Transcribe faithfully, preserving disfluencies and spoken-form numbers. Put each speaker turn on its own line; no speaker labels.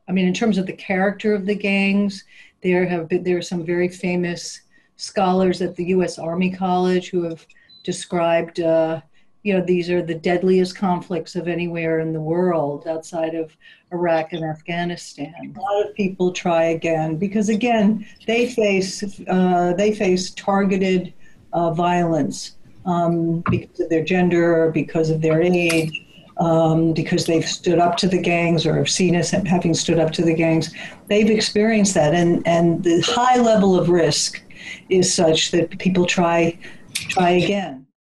I mean, in terms of the character of the gangs, there have been there are some very famous scholars at the U S. Army College who have described, uh, you know, these are the deadliest conflicts of anywhere in the world outside of Iraq and Afghanistan. A lot of people try again because, again, they face uh, they face targeted uh, violence um, because of their gender, or because of their age, um, because they've stood up to the gangs or have seen us having stood up to the gangs. They've experienced that, and and the high level of risk is such that people try try again.